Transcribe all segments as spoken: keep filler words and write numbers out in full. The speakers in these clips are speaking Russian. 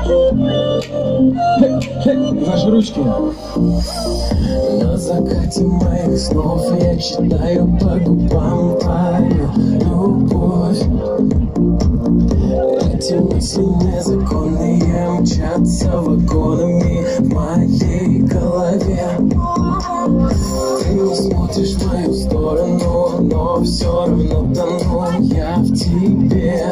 Ваши ручки. На закате моих снов я читаю по губам твою любовь. Эти мысли незаконные мчатся вагонами в моей голове. Ты не смотришь в мою сторону, но все равно тону я в тебе.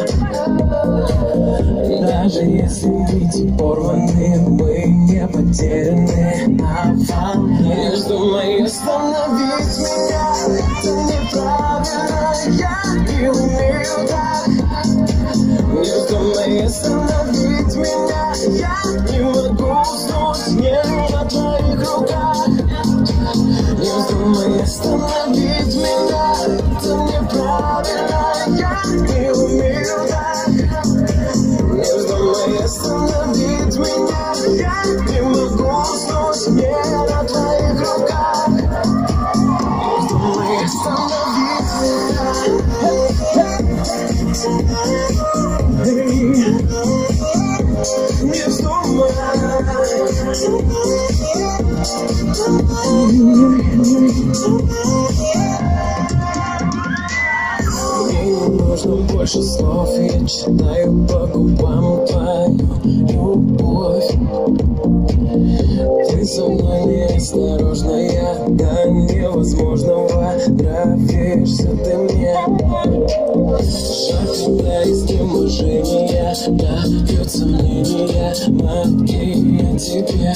Даже если нити порваны, мы не потеряны на волне. Не вздумай остановить меня, это неправильно, я не умею так. Не вздумай остановить меня, я не могу уснуть, не на твоих руках. Не вздумай остановить меня, это неправильно, я не умею так. Не вздумай остановить меня, я не могу уснуть, не на твоих руках. Не вздумай остановить меня. Не вздумай. Мне не нужно больше слов, я читаю по губам твою любовь. Ты со мной неосторожная, до невозможного нравишься ты мне. Шаг сюда из неможения, дают сомнения мои о тебе.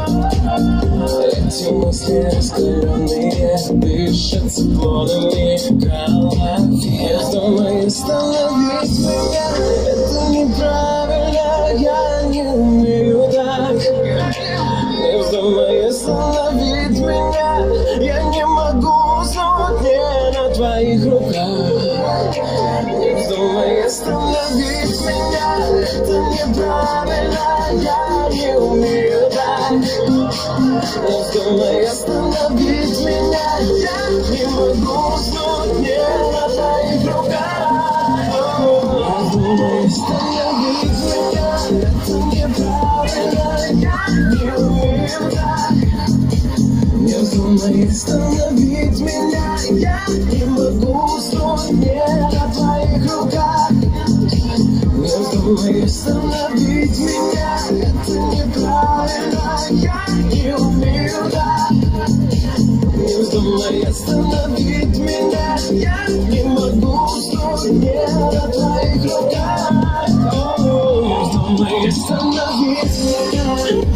Эти мысли раскаленные дышат циклонами в голове. Не вздумай остановить меня, это неправильно, я не умею так. Не вздумай остановить меня, я не могу уснуть, не на твоих руках. Не вздумай остановить меня, это неправильно, я не умею так. Не вздумай остановить меня, я не могу уснуть, не на твоих руках. Не вздумай остановить меня, это неправильно, я не умею так. Не вздумай остановить меня, я не могу уснуть, не на твоих руках. Не вздумай остановить меня, это неправильно, я не умею так. Не вздумай остановить меня, я не могу уснуть, не на твоих руках. Не вздумай остановить меня.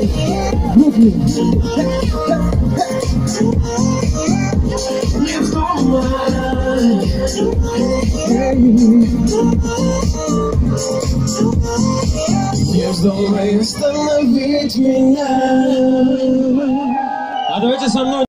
Не вздумай. Не вздумай остановить меня. А давайте со мной.